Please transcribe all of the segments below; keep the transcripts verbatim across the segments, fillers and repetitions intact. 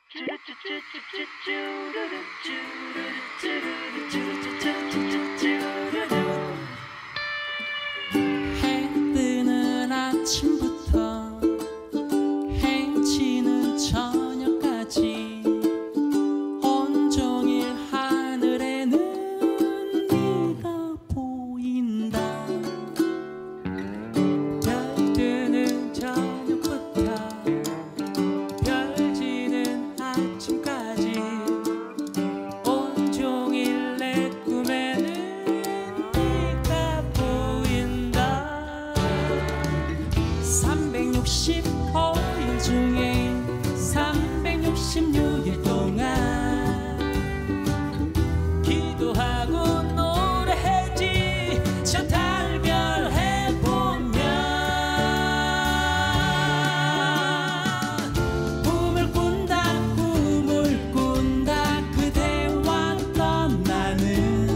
해 뜨는 아침부터 해지는 저녁까지 온종일 하늘에는 네가 보인다. 별 뜨는 저녁부터 별 지는 아침까지 온종일 내 꿈에는 네가 보인다. 삼백육십오 일 중에 삼백육십육 일 동안 기도하고 노래하지 저 달별 해보면 꿈을 꾼다 꿈을 꾼다 그대와 떠나는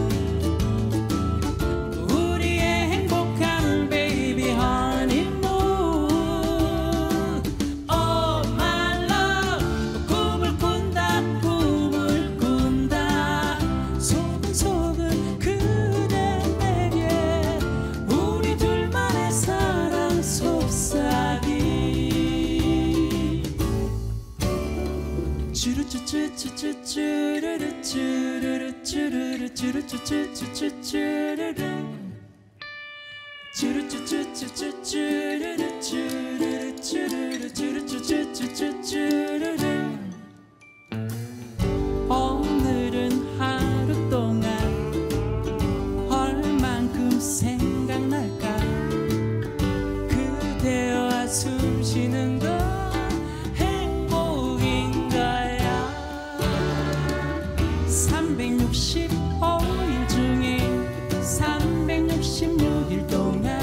우리의 행복한 베이비 허니문. Oh my love 꿈을 꾼다 꿈을 꾼다 소근소근 그대 내게 우리 둘만의 사랑 속삭이 쭈루쭈쭈쭈쭈쭈루루 쭈루루 쭈루루 쭈루쭈쭈쭈쭈쭈루루 쭈루쭈쭈쭈쭈쭈루루 쭈루루 쭈루루 쭈루쭈쭈쭈쭈쭈루루. 오늘은 하루 동안 얼만큼 생각날까 그대와 숨 쉬는 건 행복인 거야. 삼백육십오 일 중에 삼백육십육 일 동안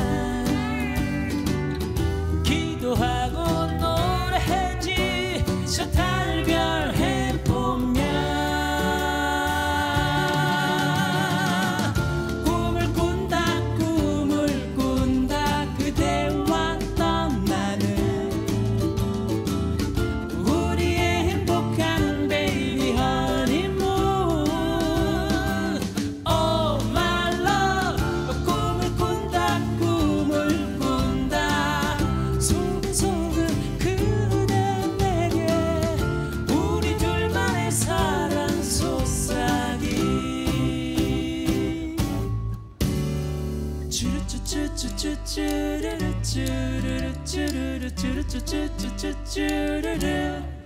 기도하고 노래하지 저 달별 해보면 꿈을 꾼다 꿈을 꾼다 그대와 떠나는 우리의 행복한 베이비 허니문. Oh my love 꿈을 꾼다 꿈을 꾼다 소근소근 그대 내게 우리 둘만의 사랑 속삭이 쭈루쭈쭈쭈쭈쭈루루 쭈루루 쭈루루 쭈루쭈쭈쭈쭈쭈루루